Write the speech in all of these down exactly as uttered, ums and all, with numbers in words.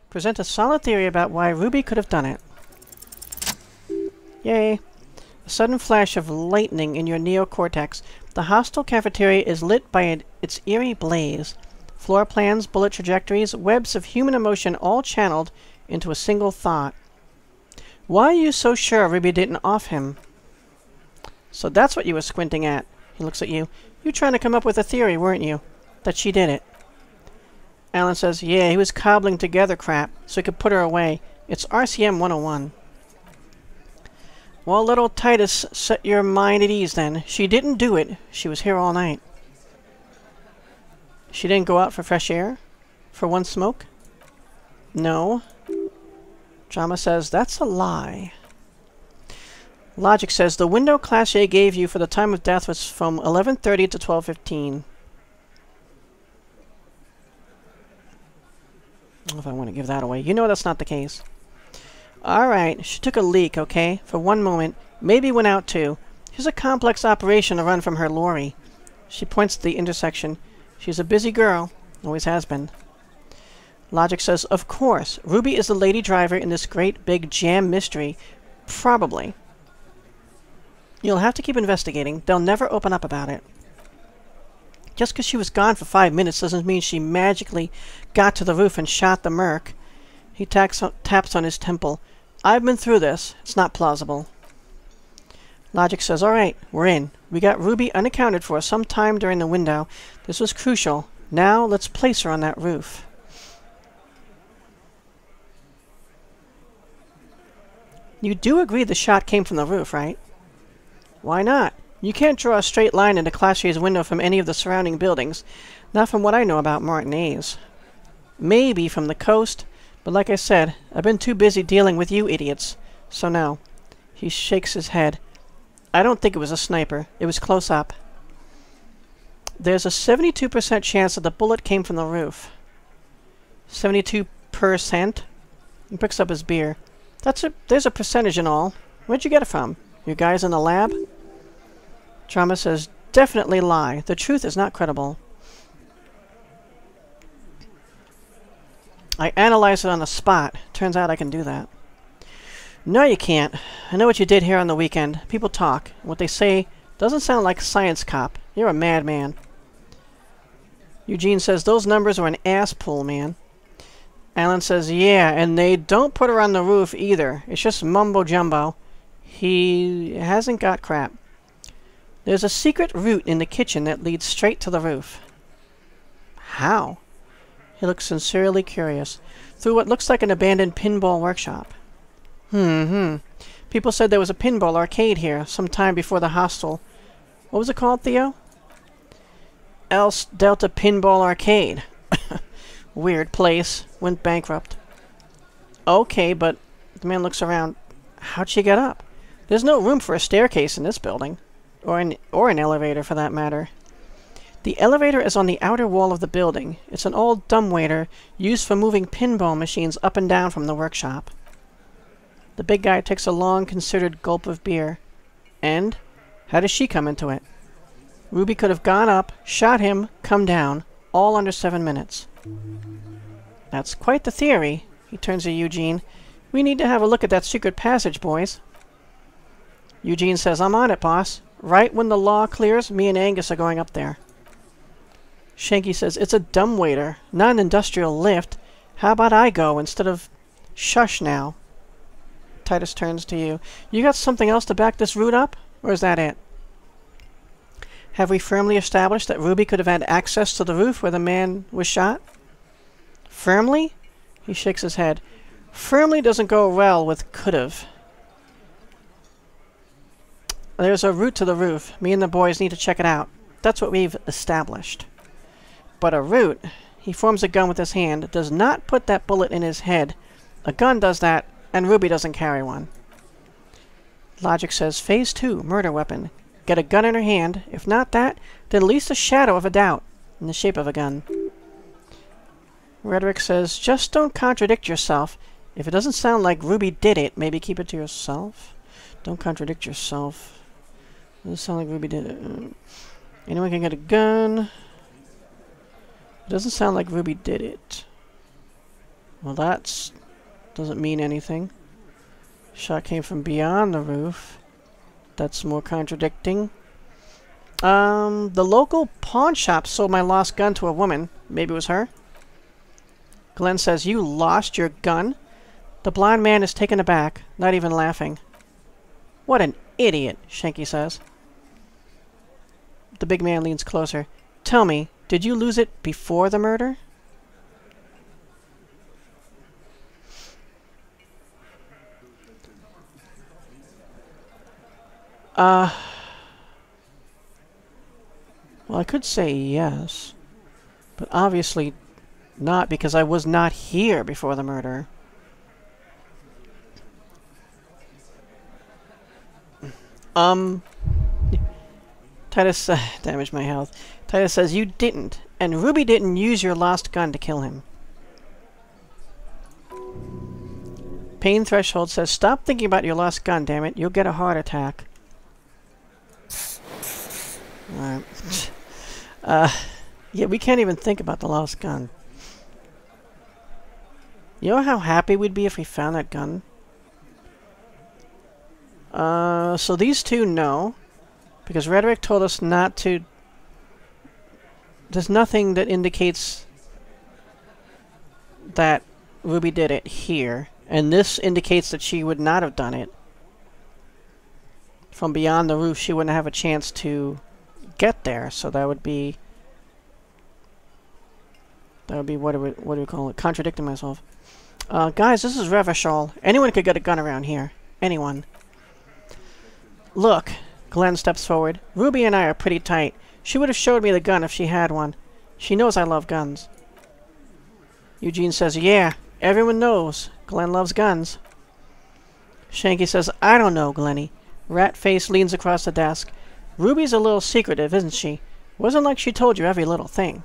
Present a solid theory about why Ruby could have done it. Yay. A sudden flash of lightning in your neocortex. The hostile cafeteria is lit by an, its eerie blaze. Floor plans, bullet trajectories, webs of human emotion all channeled into a single thought. Why are you so sure Ruby didn't off him? So that's what you were squinting at. He looks at you. You trying to come up with a theory, weren't you? That she did it. Alan says, yeah, he was cobbling together crap so he could put her away. It's R C M one oh one. Well, little Titus, set your mind at ease then. She didn't do it. She was here all night. She didn't go out for fresh air? For one smoke? No. Drama says, that's a lie. Logic says, the window Class A gave you for the time of death was from eleven thirty to twelve fifteen. I don't know if I want to give that away. You know that's not the case. Alright, she took a leak, okay? For one moment. Maybe went out too. Here's a complex operation to run from her lorry. She points to the intersection. She's a busy girl. Always has been. Logic says, of course. Ruby is the lady driver in this great big jam mystery. Probably. You'll have to keep investigating. They'll never open up about it. Just because she was gone for five minutes doesn't mean she magically got to the roof and shot the merc. He taps on, taps on his temple. I've been through this. It's not plausible. Logic says, alright, we're in. We got Ruby unaccounted for some time during the window. This was crucial. Now let's place her on that roof. You do agree the shot came from the roof, right? Why not? You can't draw a straight line into Class A's window from any of the surrounding buildings. Not from what I know about Martinez. Maybe from the coast, but like I said, I've been too busy dealing with you idiots. So no. He shakes his head. I don't think it was a sniper. It was close up. There's a seventy-two percent chance that the bullet came from the roof. seventy-two percent? He picks up his beer. That's a, there's a percentage in all. Where'd you get it from? Your guys in the lab? Trauma says, definitely lie. The truth is not credible. I analyzed it on the spot. Turns out I can do that. No, you can't. I know what you did here on the weekend. People talk. What they say doesn't sound like science cop. You're a madman. Eugene says, those numbers are an ass pull, man. Alan says, yeah, and they don't put her on the roof either. It's just mumbo-jumbo. He hasn't got crap. There's a secret route in the kitchen that leads straight to the roof. How? He looks sincerely curious. Through what looks like an abandoned pinball workshop. Hmm, hmm. People said there was a pinball arcade here sometime before the hostel. What was it called, Theo? Else Delta Pinball Arcade. Weird place. Went bankrupt. Okay, but the man looks around. How'd she get up? There's no room for a staircase in this building. Or an, or an elevator, for that matter. The elevator is on the outer wall of the building. It's an old dumbwaiter used for moving pinball machines up and down from the workshop. The big guy takes a long, considered gulp of beer. And? How does she come into it? Ruby could have gone up, shot him, come down, all under seven minutes. That's quite the theory. He turns to Eugene. We need to have a look at that secret passage, boys. Eugene says, I'm on it, boss. Right when the law clears, me and Angus are going up there. Shanky says, it's a dumbwaiter, not an industrial lift. How about I go instead of... Shush now. Titus turns to you. You got something else to back this route up? Or is that it? Have we firmly established that Ruby could have had access to the roof where the man was shot? Firmly? He shakes his head. Firmly doesn't go well with could've. There's a route to the roof. Me and the boys need to check it out. That's what we've established. But a route, he forms a gun with his hand, does not put that bullet in his head. A gun does that, and Ruby doesn't carry one. Logic says, Phase two, murder weapon. Get a gun in her hand. If not that, then at least a shadow of a doubt, in the shape of a gun. Rhetoric says, just don't contradict yourself. If it doesn't sound like Ruby did it, maybe keep it to yourself. Don't contradict yourself. Doesn't sound like Ruby did it. Anyone can get a gun. It doesn't sound like Ruby did it. Well, that's... doesn't mean anything. Shot came from beyond the roof. That's more contradicting. Um, the local pawn shop sold my lost gun to a woman. Maybe it was her. Glenn says, you lost your gun? The blonde man is taken aback, not even laughing. What an idiot, Shanky says. The big man leans closer. Tell me, did you lose it before the murder? Uh... Well, I could say yes, but obviously not, because I was not here before the murder. Um, Titus, uh, damaged my health. Titus says you didn't, and Ruby didn't use your lost gun to kill him. Pain Threshold says, stop thinking about your lost gun, damn it. You'll get a heart attack. Alright. Uh, yeah, we can't even think about the lost gun. You know how happy we'd be if we found that gun? Uh, so these two know, because Rhetoric told us not to... There's nothing that indicates that Ruby did it here, and this indicates that she would not have done it. From beyond the roof, she wouldn't have a chance to get there, so that would be... That would be, what do we, what do we call it? Contradicting myself. Uh, guys, this is Revachol. Anyone could get a gun around here. Anyone. Look, Glenn steps forward. Ruby and I are pretty tight. She would have showed me the gun if she had one. She knows I love guns. Eugene says, yeah, everyone knows. Glenn loves guns. Shanky says, I don't know, Glenny. Ratface leans across the desk. Ruby's a little secretive, isn't she? Wasn't like she told you every little thing.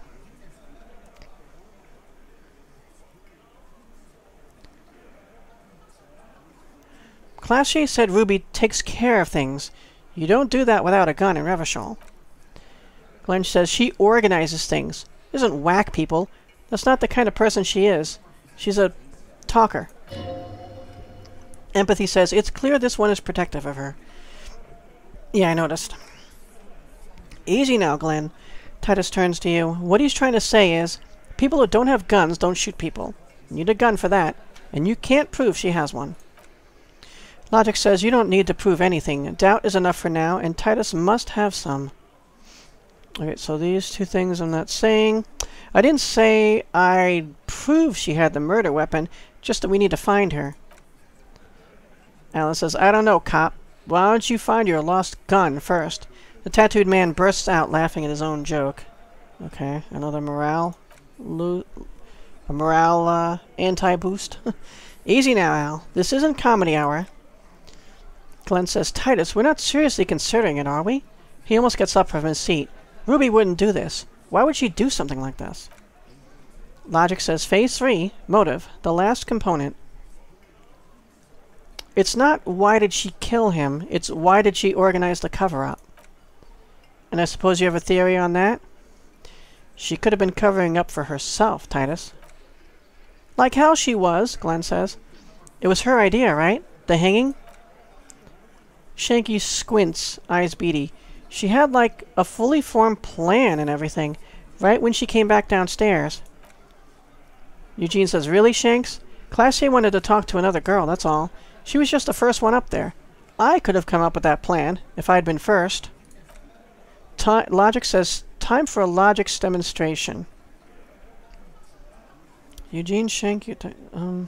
Classier said Ruby takes care of things. You don't do that without a gun in Revachol. Glenn says she organizes things. Doesn't whack people. That's not the kind of person she is. She's a talker. Empathy says it's clear this one is protective of her. Yeah, I noticed. Easy now, Glenn. Titus turns to you. What he's trying to say is, people who don't have guns don't shoot people. You need a gun for that, and you can't prove she has one. Logic says you don't need to prove anything. Doubt is enough for now, and Titus must have some. Okay, so these two things I'm not saying. I didn't say I proved she had the murder weapon, just that we need to find her. Alice says, I don't know, cop. Why don't you find your lost gun first? The tattooed man bursts out laughing at his own joke. Okay, another morale... Lo a morale uh, anti-boost. Easy now, Al. This isn't comedy hour. Glenn says, Titus, we're not seriously considering it, are we? He almost gets up from his seat. Ruby wouldn't do this. Why would she do something like this? Logic says, phase three, motive, the last component. It's not why did she kill him, it's why did she organize the cover-up. And I suppose you have a theory on that? She could have been covering up for herself, Titus. Like how she was, Glenn says. It was her idea, right? The hanging? Shanky squints, eyes beady. She had, like, a fully formed plan and everything, right when she came back downstairs. Eugene says, really, Shanks? Class A wanted to talk to another girl, that's all. She was just the first one up there. I could have come up with that plan, if I'd been first. Ti- Logic says, time for a logics demonstration. Eugene, Shanky, um...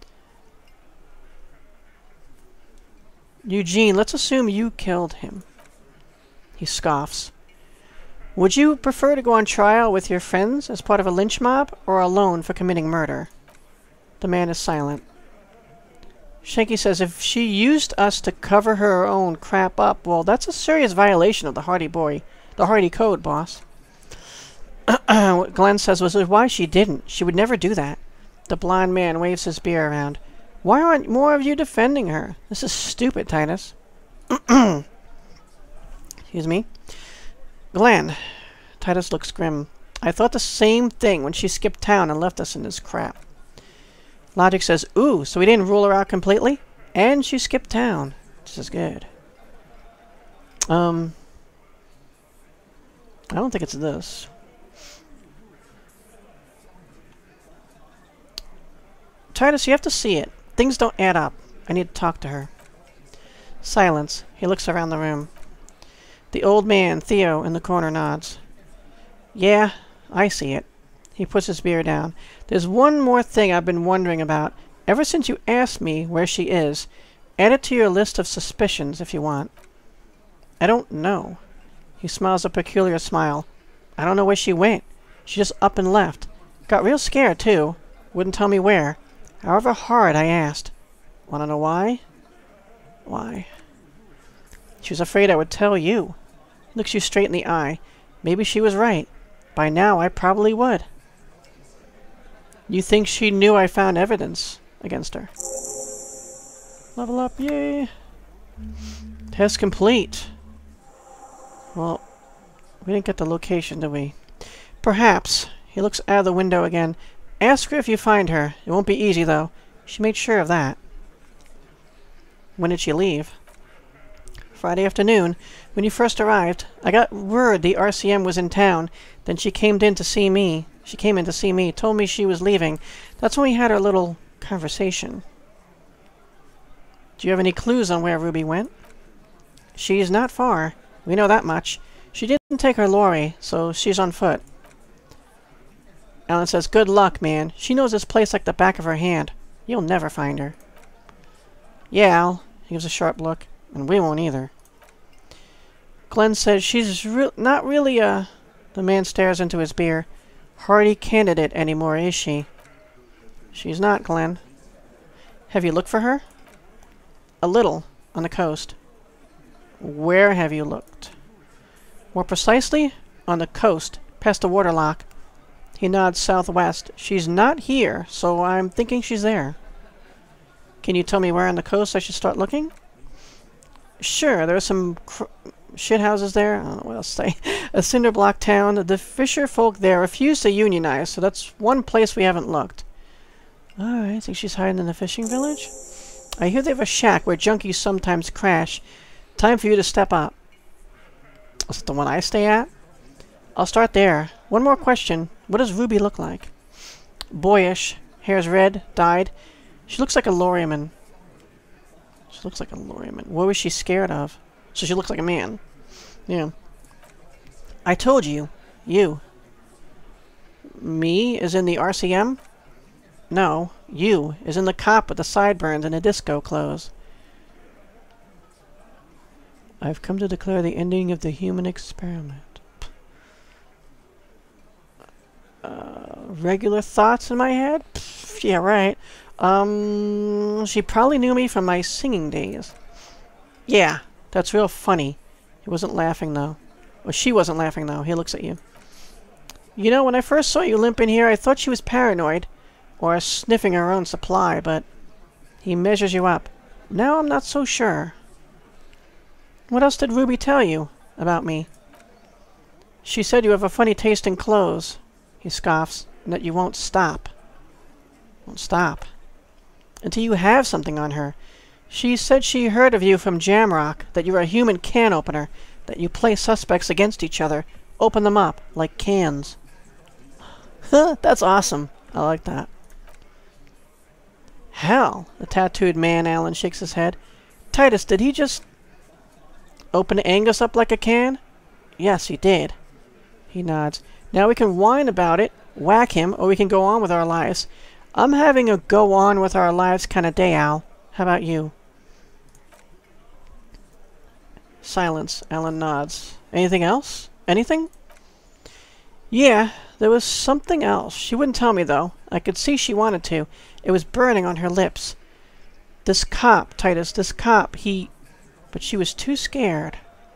Eugene, let's assume you killed him. He scoffs. Would you prefer to go on trial with your friends as part of a lynch mob, or alone for committing murder? The man is silent. Shanky says, if she used us to cover her own crap up, well, that's a serious violation of the Hardy boy, the Hardy Code, boss. What Glenn says was why she didn't. She would never do that. The blond man waves his beer around. Why aren't more of you defending her? This is stupid, Titus. Excuse me. Glenn. Titus looks grim. I thought the same thing when she skipped town and left us in this crap. Logic says, ooh, so we didn't rule her out completely? And she skipped town. This is good. Um, I don't think it's this. Titus, you have to see it. Things don't add up. I need to talk to her. Silence. He looks around the room. The old man, Theo, in the corner nods. Yeah, I see it. He puts his beer down. There's one more thing I've been wondering about ever since you asked me where she is. Add it to your list of suspicions if you want. I don't know. He smiles a peculiar smile. I don't know where she went. She just up and left. Got real scared, too. Wouldn't tell me where. However hard I asked. Wanna know why? Why? She was afraid I would tell you. Looks you straight in the eye. Maybe she was right. By now, I probably would. You think she knew I found evidence against her? Level up, yay! Test complete. Well, we didn't get the location, did we? Perhaps. He looks out of the window again. Ask her if you find her. It won't be easy, though. She made sure of that. When did she leave? Friday afternoon, when you first arrived. I got word the R C M was in town. Then she came in to see me. She came in to see me, told me she was leaving. That's when we had our little conversation. Do you have any clues on where Ruby went? She's not far. We know that much. She didn't take her lorry, so she's on foot. Alan says, good luck, man. She knows this place like the back of her hand. You'll never find her. Yeah, Al. He gives a sharp look. And we won't either. Glenn says she's re not really a... The man stares into his beer. Hardy candidate anymore, is she? She's not, Glenn. Have you looked for her? A little. On the coast. Where have you looked? More precisely, on the coast, past the waterlock. He nods southwest. She's not here, so I'm thinking she's there. Can you tell me where on the coast I should start looking? Sure, there are some cr shit houses there. I don't know what else to say. A cinder block town. The fisher folk there refuse to unionize, so that's one place we haven't looked. Alright, I think she's hiding in the fishing village. I hear they have a shack where junkies sometimes crash. Time for you to step up. Is it the one I stay at? I'll start there. One more question. What does Ruby look like? Boyish. Hair's red. Dyed. She looks like a lorryman. She looks like a lorryman. What was she scared of? So she looks like a man. Yeah. I told you. You. Me is in the R C M? No. You is in the cop with the sideburns and the disco clothes. I've come to declare the ending of the human experiment. Uh, regular thoughts in my head? Pff, yeah, right. Um, she probably knew me from my singing days. Yeah, that's real funny. He wasn't laughing, though. Well, she wasn't laughing, though. He looks at you. You know, when I first saw you limp in here, I thought she was paranoid. Or sniffing her own supply, but... He measures you up. Now I'm not so sure. What else did Ruby tell you about me? She said you have a funny taste in clothes. He scoffs. And that you won't stop. Won't stop. Until you have something on her. She said she heard of you from Jamrock, that you're a human can opener, that you play suspects against each other, open them up, like cans. Huh, that's awesome. I like that. Hell, the tattooed man, Alan shakes his head. Titus, did he just open Angus up like a can? Yes, he did. He nods. Now we can whine about it, whack him, or we can go on with our lives. I'm having a go on with our lives kind of day, Al. How about you? Silence. Alan nods. Anything else? Anything? Yeah, there was something else. She wouldn't tell me, though. I could see she wanted to. It was burning on her lips. This cop, Titus, this cop, he... But she was too scared.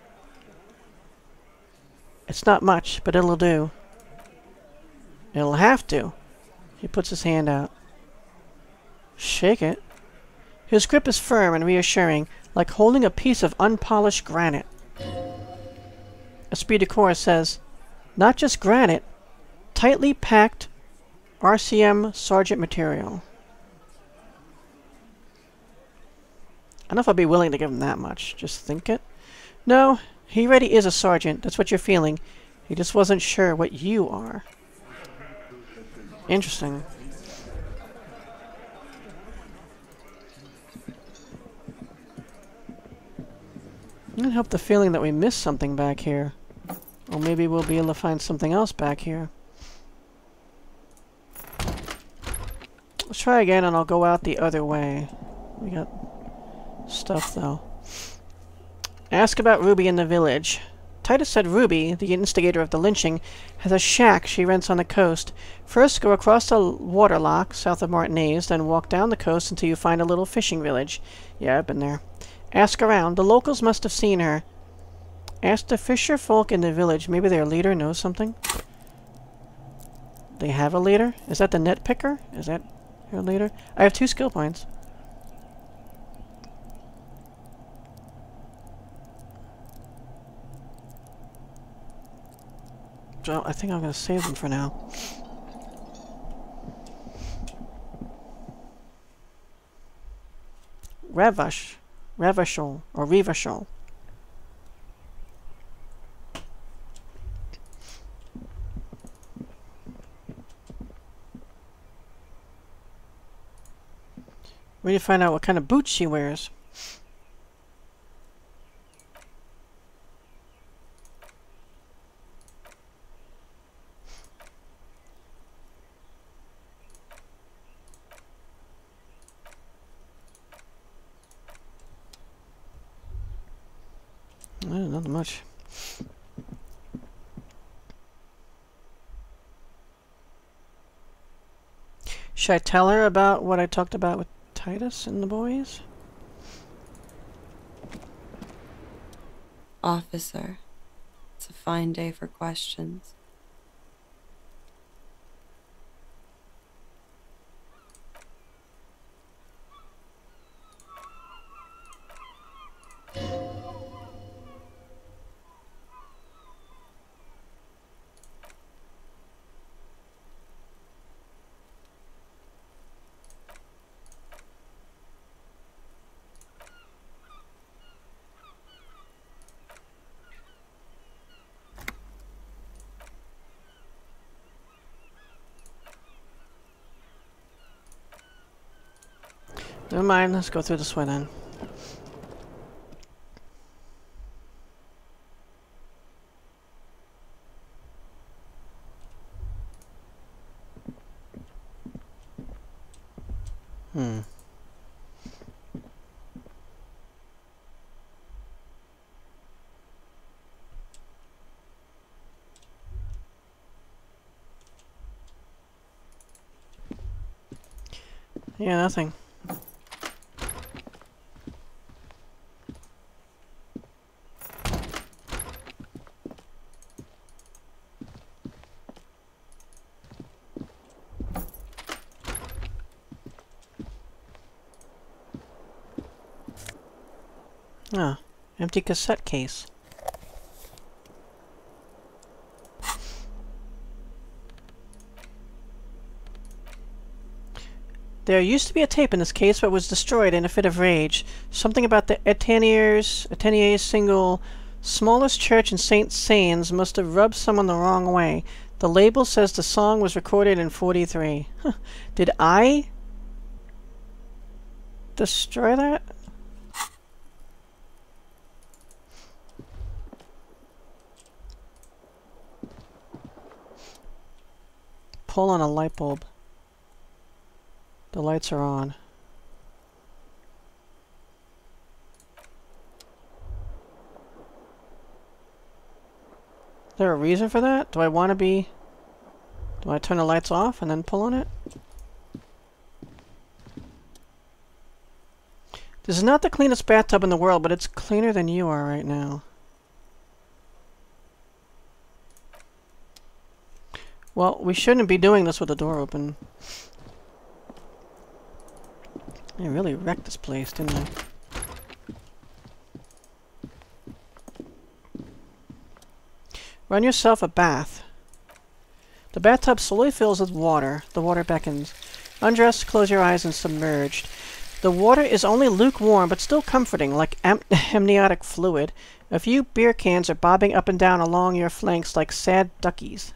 It's not much, but it'll do. It'll have to. He puts his hand out. Shake it. His grip is firm and reassuring, like holding a piece of unpolished granite. Esprit de Corps says, not just granite, tightly packed R C M Sergeant material. don't know if I'd be willing to give him that much. Just think it. No, he already is a sergeant. That's what you're feeling. He just wasn't sure what you are. Interesting. I can't help the feeling that we missed something back here. Or maybe we'll be able to find something else back here. Let's try again and I'll go out the other way. We got stuff though. Ask about Ruby in the village. Titus said Ruby, the instigator of the lynching, has a shack she rents on the coast. First, go across the water lock south of Martinez, then walk down the coast until you find a little fishing village. Yeah, I've been there. Ask around. The locals must have seen her. Ask the fisher folk in the village. Maybe their leader knows something. They have a leader? Is that the net picker? Is that your leader? I have two skill points. So I think I'm going to save them for now. Revash. Revachol. Or Revachol. We need to find out what kind of boots she wears. Well, not much. Should I tell her about what I talked about with Titus and the boys? Officer, it's a fine day for questions. Never mind, let's go through this way then. Hmm. Yeah, nothing. Ah, empty cassette case. There used to be a tape in this case, but was destroyed in a fit of rage. Something about the Etaniers, Etaniers single smallest church in Saint Saëns must have rubbed someone the wrong way. The label says the song was recorded in forty-three. Huh. Did I destroy that? Pull on a light bulb. The lights are on. Is there a reason for that? Do I want to be... Do I turn the lights off and then pull on it? This is not the cleanest bathtub in the world, but it's cleaner than you are right now. Well, we shouldn't be doing this with the door open. I really wrecked this place, didn't I? Run yourself a bath. The bathtub slowly fills with water. The water beckons. Undress, close your eyes, and submerged. The water is only lukewarm, but still comforting, like am amniotic fluid. A few beer cans are bobbing up and down along your flanks like sad duckies.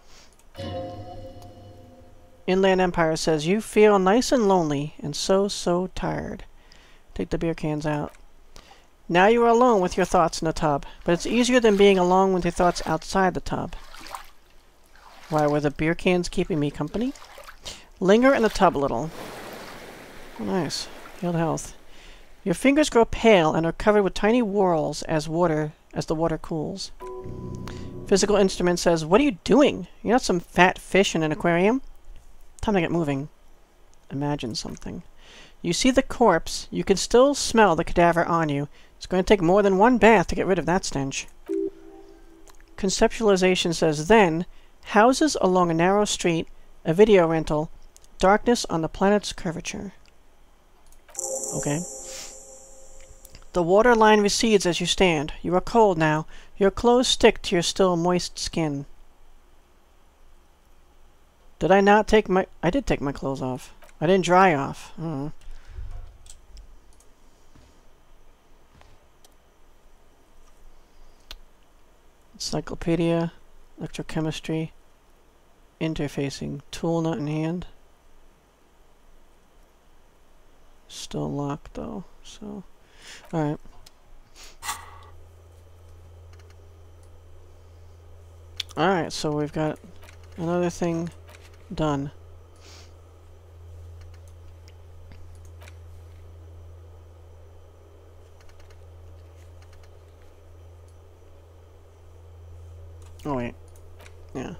Inland Empire says, you feel nice and lonely, and so, so tired. Take the beer cans out. Now you are alone with your thoughts in the tub, but it's easier than being alone with your thoughts outside the tub. Why, were the beer cans keeping me company? Linger in the tub a little. Oh, nice. Healed health. Your fingers grow pale and are covered with tiny whorls as water as the water cools. Physical instrument says, what are you doing? You're not some fat fish in an aquarium. Time to get moving. Imagine something. You see the corpse. You can still smell the cadaver on you. It's going to take more than one bath to get rid of that stench. Conceptualization says, then, houses along a narrow street, a video rental, darkness on the planet's curvature. Okay. The water line recedes as you stand. You are cold now. Your clothes stick to your still moist skin. Did I not take my... I did take my clothes off. I didn't dry off. Mm. Encyclopedia, electrochemistry, interfacing, tool not in hand. Still locked though, so alright. Alright, so we've got another thing done. Oh wait, yeah.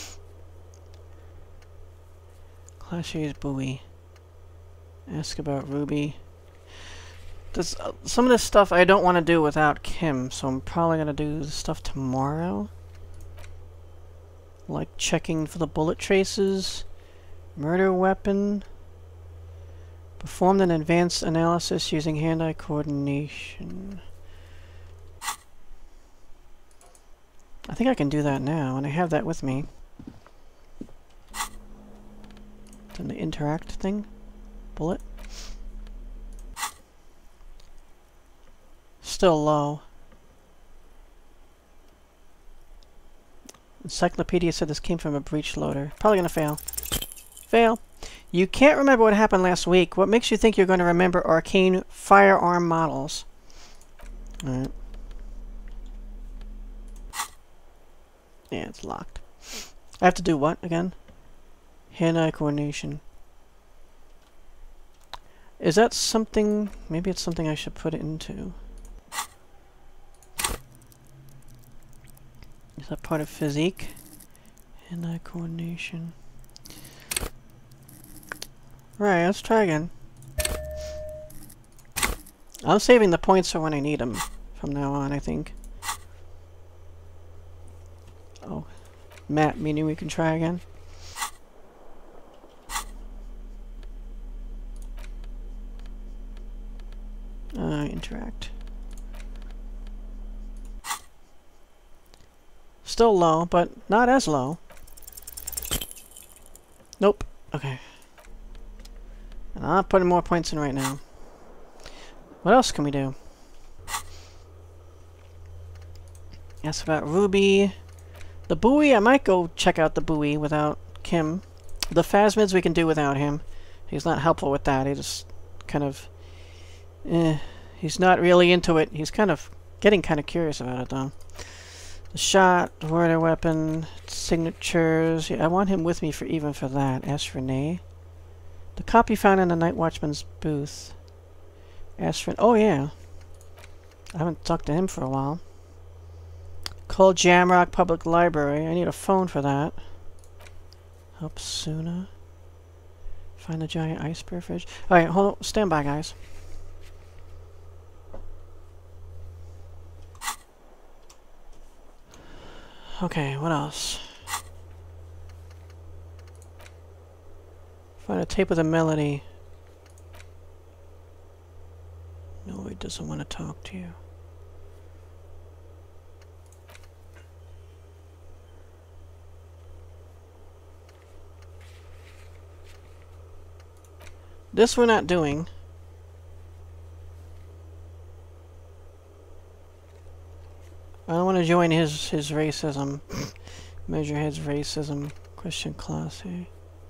Clashes buoy. Ask about Ruby. This, uh, some of this stuff I don't want to do without Kim, so I'm probably going to do this stuff tomorrow. Like checking for the bullet traces. Murder weapon. Performed an advanced analysis using hand-eye coordination. I think I can do that now, and I have that with me. Then the interact thing. Bullet. Still low. Encyclopedia said this came from a breech loader. Probably gonna fail. Fail. You can't remember what happened last week. What makes you think you're going to remember arcane firearm models? Alright. Yeah, it's locked. I have to do what again? Hand-eye coordination. Is that something... Maybe it's something I should put it into. Is that part of physique? Hand-eye coordination. Right, let's try again. I'm saving the points for when I need them from now on, I think. Oh. Map, meaning we can try again? Uh, interact. Still low, but not as low. Nope. Okay. And I'm not putting more points in right now. What else can we do? Ask about Ruby. The buoy, I might go check out the buoy without Kim. The phasmids we can do without him. He's not helpful with that. He just kind of... Eh, he's not really into it. He's kind of getting kind of curious about it, though. The shot, the murder weapon, signatures. Yeah, I want him with me for even for that. Ask Rene. The copy found in the Night Watchman's booth. Ask Rene. Oh, yeah. I haven't talked to him for a while. Call Jamrock Public Library. I need a phone for that. Help Suna. Find the giant ice bear fish. Alright, hold on. Stand by, guys. Okay, what else? Find a tape with a melody. No, he doesn't want to talk to you. This we're not doing. to join his his racism. Measure his racism. Christian classy.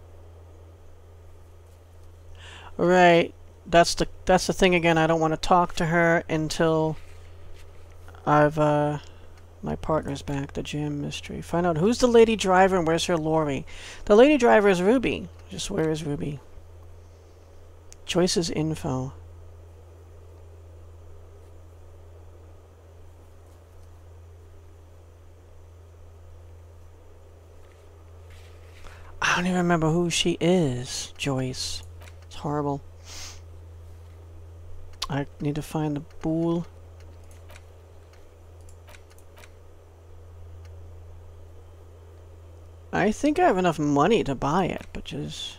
Right. That's the that's the thing again. I don't want to talk to her until I've uh my partner's back. The jam mystery. Find out who's the lady driver and where's her lorry. The lady driver is Ruby. Just where is Ruby? Choices info. I don't even remember who she is, Joyce. It's horrible. I need to find the bool. I think I have enough money to buy it, but just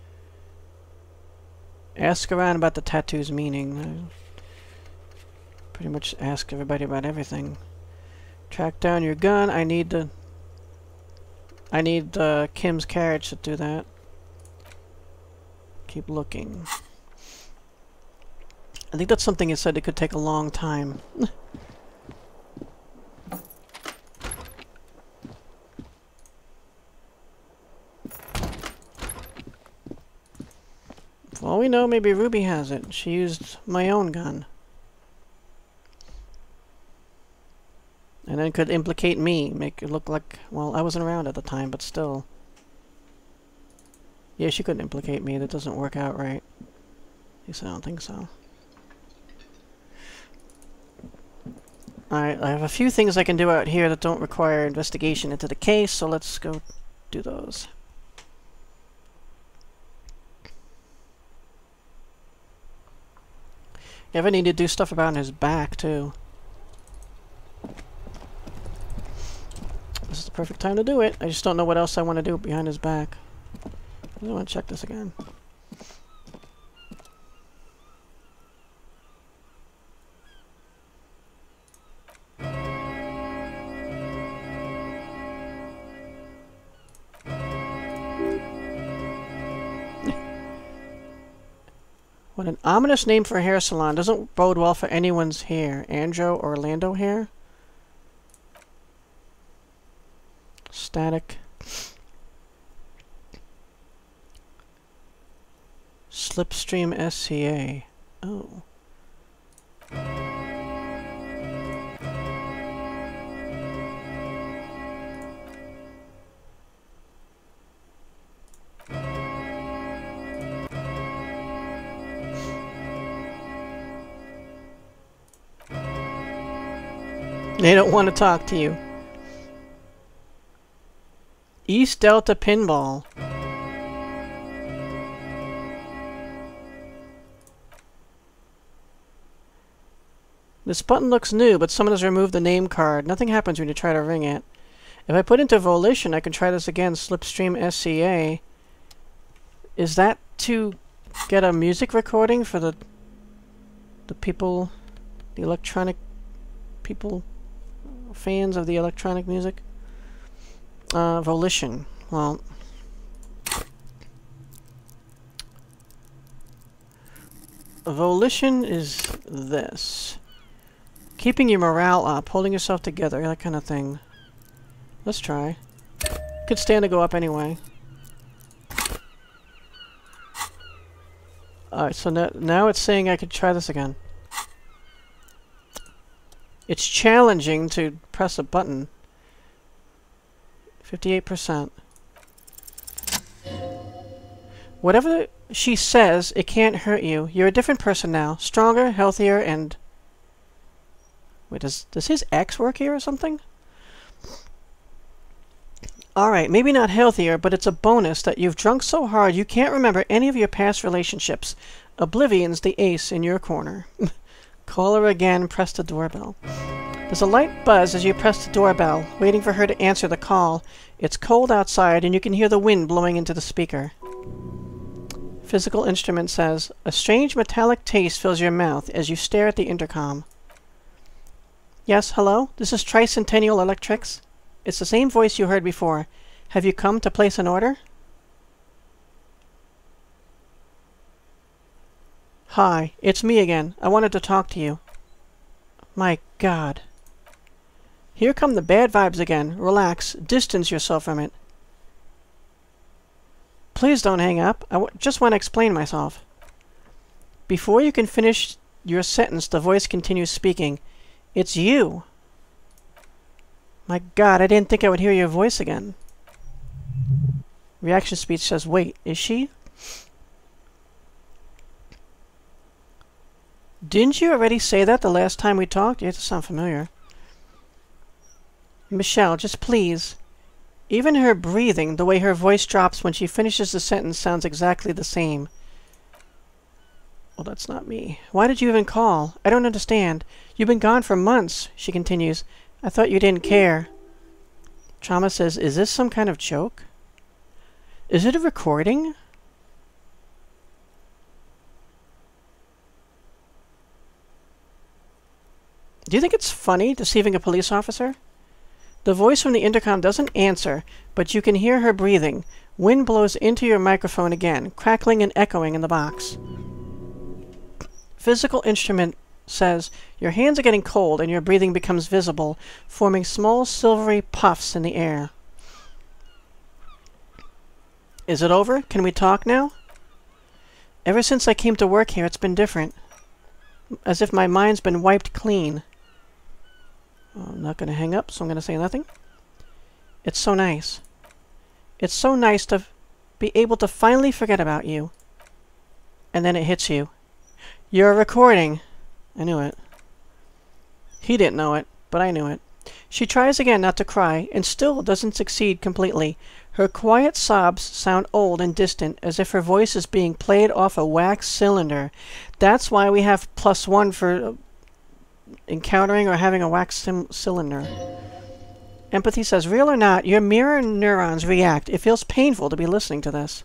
ask around about the tattoo's meaning. I pretty much ask everybody about everything. Track down your gun. I need to... I need uh, Kim's carriage to do that. Keep looking. I think that's something it said it could take a long time. For all we know, maybe Ruby has it. She used my own gun. And then could implicate me, make it look like... Well, I wasn't around at the time, but still. Yeah, she couldn't implicate me. That doesn't work out right. At least I don't think so. Alright, I have a few things I can do out here that don't require investigation into the case, so let's go do those. Yeah, I need to do stuff about his back, too. This is the perfect time to do it. I just don't know what else I want to do behind his back. I want to check this again. What an ominous name for a hair salon. Doesn't bode well for anyone's hair. Andro or Orlando hair? Static. Slipstream S C A. Oh. They don't want to talk to you. East Delta Pinball. This button looks new, but someone has removed the name card. Nothing happens when you try to ring it. If I put into Volition, I can try this again. Slipstream S C A. Is that to get a music recording for the the people, the electronic people, fans of the electronic music? Uh, Volition. Well, Volition is this. Keeping your morale up, holding yourself together, that kind of thing. Let's try. Could stand to go up anyway. Alright, so now, now it's saying I could try this again. It's challenging to press a button. fifty-eight percent. Whatever she says, it can't hurt you. You're a different person now. Stronger, healthier, and... Wait, does, does his ex work here or something? Alright, maybe not healthier, but it's a bonus that you've drunk so hard you can't remember any of your past relationships. Oblivion's the ace in your corner. Call her again, press the doorbell. There's a light buzz as you press the doorbell, waiting for her to answer the call. It's cold outside and you can hear the wind blowing into the speaker. Physical instrument says, a strange metallic taste fills your mouth as you stare at the intercom. Yes, hello? This is Tricentennial Electrics. It's the same voice you heard before. Have you come to place an order? Hi, it's me again. I wanted to talk to you. My God. Here come the bad vibes again. Relax. Distance yourself from it. Please don't hang up. I w just want to explain myself. Before you can finish your sentence, the voice continues speaking. It's you. My God, I didn't think I would hear your voice again. Reaction speech says, wait, is she? Didn't you already say that the last time we talked? Yeah, it sounds familiar. Michelle, just please. Even her breathing, the way her voice drops when she finishes the sentence, sounds exactly the same. Well, that's not me. Why did you even call? I don't understand. You've been gone for months, she continues. I thought you didn't care. Trauma says, is this some kind of joke? Is it a recording? Do you think it's funny deceiving a police officer? The voice from the intercom doesn't answer, but you can hear her breathing. Wind blows into your microphone again, crackling and echoing in the box. Physical instrument says, your hands are getting cold and your breathing becomes visible, forming small silvery puffs in the air. Is it over? Can we talk now? Ever since I came to work here, it's been different. As if my mind's been wiped clean. I'm not going to hang up, so I'm going to say nothing. It's so nice. It's so nice to be able to finally forget about you. And then it hits you. You're recording. I knew it. He didn't know it, but I knew it. She tries again not to cry, and still doesn't succeed completely. Her quiet sobs sound old and distant, as if her voice is being played off a wax cylinder. That's why we have plus one for encountering or having a wax cylinder. Empathy says, real or not, your mirror neurons react. It feels painful to be listening to this.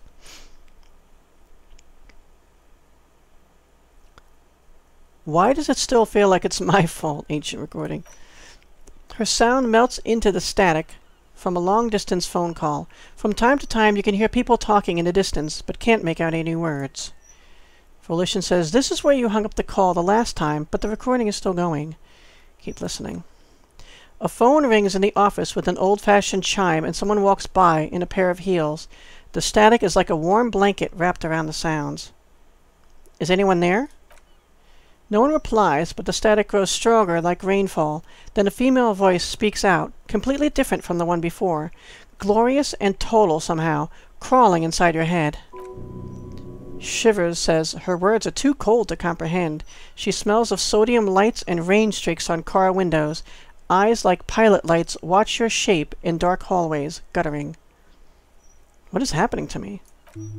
Why does it still feel like it's my fault? Ancient recording. Her sound melts into the static from a long-distance phone call. From time to time, you can hear people talking in the distance, but can't make out any words. Volition says, this is where you hung up the call the last time, but the recording is still going. Keep listening. A phone rings in the office with an old-fashioned chime, and someone walks by in a pair of heels. The static is like a warm blanket wrapped around the sounds. Is anyone there? No one replies, but the static grows stronger like rainfall. Then a female voice speaks out, completely different from the one before. Glorious and total somehow, crawling inside your head. Shivers says, her words are too cold to comprehend. She smells of sodium lights and rain streaks on car windows. Eyes like pilot lights watch your shape in dark hallways, guttering. What is happening to me?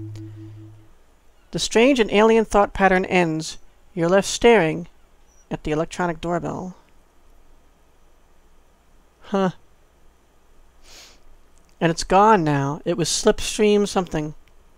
The strange and alien thought pattern ends. You're left staring at the electronic doorbell. Huh. And it's gone now. It was slipstream something.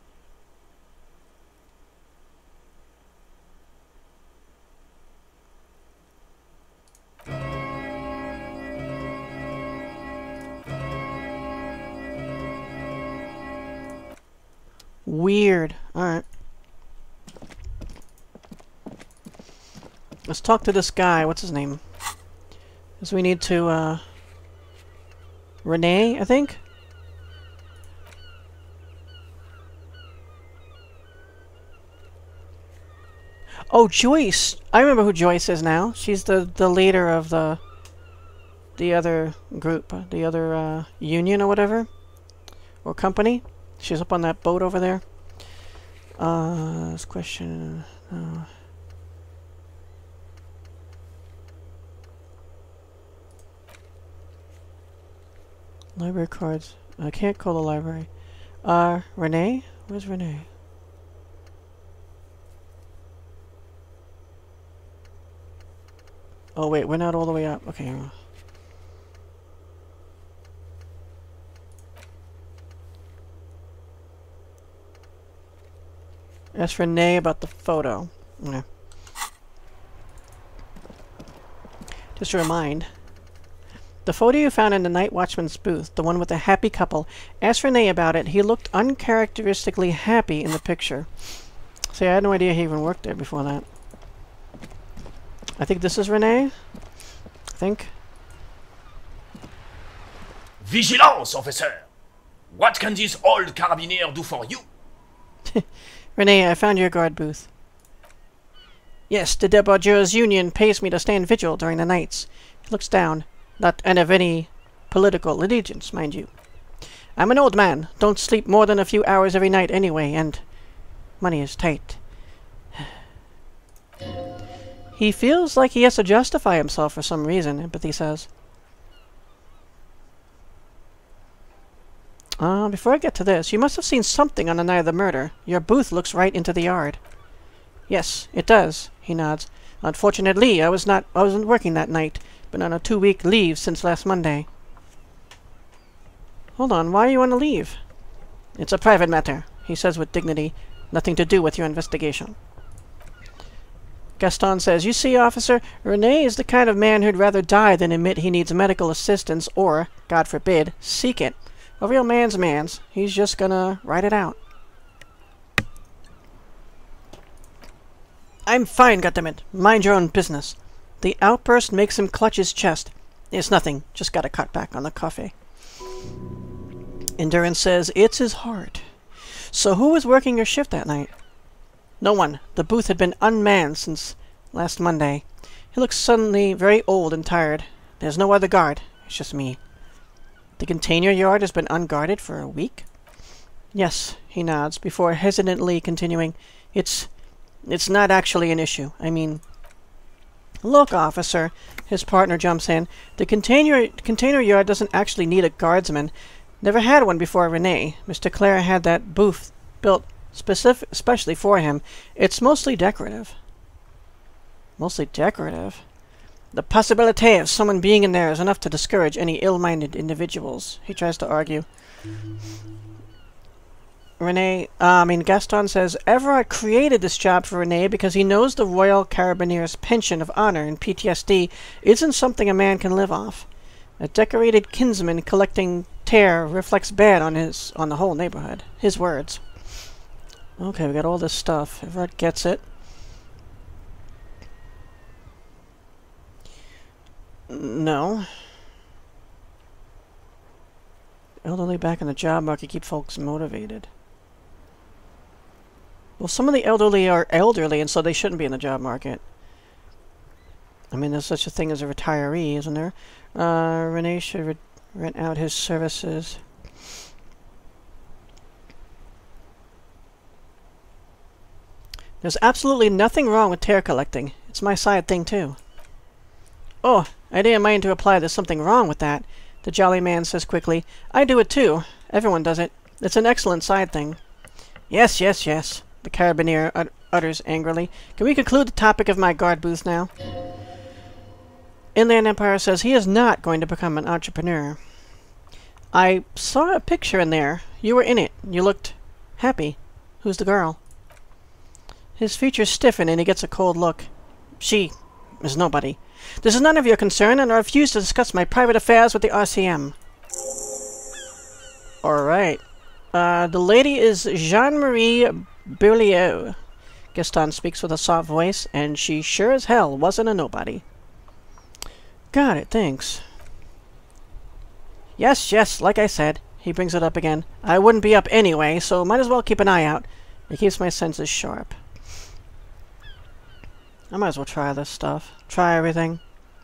Weird. Alright. Let's talk to this guy. What's his name? Because we need to, uh... Rene, I think? Oh, Joyce! I remember who Joyce is now. She's the, the leader of the... the other group. The other, uh, union or whatever. Or company. She's up on that boat over there. Uh, this question... Uh, library cards. I can't call the library. Uh, Rene? Where's Rene? Oh wait, we're not all the way up. Okay. Ask Rene about the photo. Okay. Just to remind. The photo you found in the Night Watchman's booth, the one with the happy couple, ask Rene about it. He looked uncharacteristically happy in the picture. See, I had no idea he even worked there before that. I think this is Rene. I think. Vigilance, officer! What can this old carabinier do for you? Rene, I found your guard booth. Yes, the Debaucheurs Union pays me to stand vigil during the nights. He looks down. Not and of any political allegiance, mind you. I'm an old man. Don't sleep more than a few hours every night anyway, and money is tight. He feels like he has to justify himself for some reason, Empathy says. Uh, before I get to this, you must have seen something on the night of the murder. Your booth looks right into the yard. Yes, it does, he nods. Unfortunately, I was not I wasn't working that night. Been on a two-week leave since last Monday. Hold on, why are you on a leave? It's a private matter, he says with dignity. Nothing to do with your investigation. Gaston says, you see, officer, Rene is the kind of man who'd rather die than admit he needs medical assistance or, God forbid, seek it. A real man's man's. He's just gonna write it out. I'm fine, goddammit. Mind your own business. The outburst makes him clutch his chest. It's nothing. Just gotta cut back on the coffee. Endurance says, it's his heart. So who was working your shift that night? No one. The booth had been unmanned since last Monday. He looks suddenly very old and tired. There's no other guard. It's just me. The container yard has been unguarded for a week? Yes, he nods, before hesitantly continuing. It's... it's not actually an issue. I mean... Look, officer, his partner jumps in. The container container yard doesn't actually need a guardsman. Never had one before Rene. Mister Clare had that booth built specific, especially for him. It's mostly decorative. Mostly decorative? The possibility of someone being in there is enough to discourage any ill-minded individuals, he tries to argue. Rene, uh, I mean, Gaston says, Everard created this job for Rene because he knows the Royal Carabinier's pension of honor and P T S D isn't something a man can live off. A decorated kinsman collecting tear reflects bad on his, on the whole neighborhood. His words. Okay, we got all this stuff. Everard gets it. No. Elderly back in the job market keep folks motivated. Well, some of the elderly are elderly, and so they shouldn't be in the job market. I mean, there's such a thing as a retiree, isn't there? Uh, Rene should re rent out his services. There's absolutely nothing wrong with tear collecting. It's my side thing, too. Oh, I didn't mean to imply there's something wrong with that, the jolly man says quickly. I do it, too. Everyone does it. It's an excellent side thing. Yes, yes, yes, the carabinier ut utters angrily. Can we conclude the topic of my guard booth now? Inland Empire says he is not going to become an entrepreneur. I saw a picture in there. You were in it. You looked happy. Who's the girl? His features stiffen and he gets a cold look. She is nobody. This is none of your concern, and I refuse to discuss my private affairs with the R C M. Alright. Uh, the lady is Jean-Marie Beaulieu. Gaston speaks with a soft voice, and she sure as hell wasn't a nobody. Got it, thanks. Yes, yes, like I said. He brings it up again. I wouldn't be up anyway, so might as well keep an eye out. It keeps my senses sharp. I might as well try this stuff. Try everything.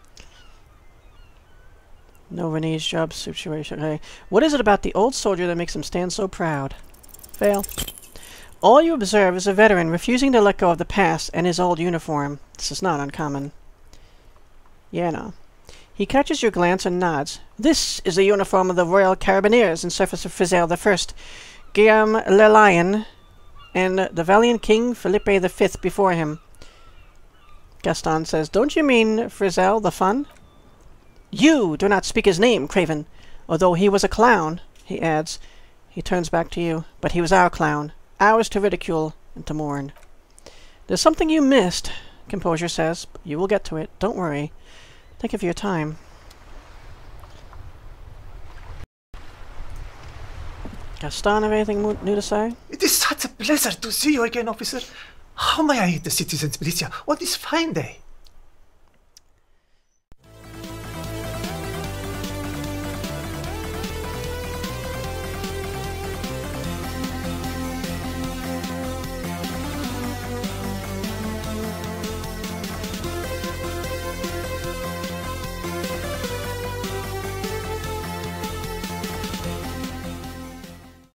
No Rene's job situation. Okay. What is it about the old soldier that makes him stand so proud? Fail. All you observe is a veteran refusing to let go of the past and his old uniform. This is not uncommon. Yeah, no. He catches your glance and nods. This is the uniform of the Royal Carabiniers in service of Frizel the First, Guillaume le Lion, and the valiant King Philippe the Fifth before him. Gaston says, don't you mean Frizel the Fun? You do not speak his name, Craven. Although he was a clown, he adds. He turns back to you. But he was our clown. Ours to ridicule and to mourn. There's something you missed, Composure says. But you will get to it. Don't worry. Thank you for your time. Gaston, have anything new to say? It is such a pleasure to see you again, officer. How may I aid the citizens' militia on this fine day?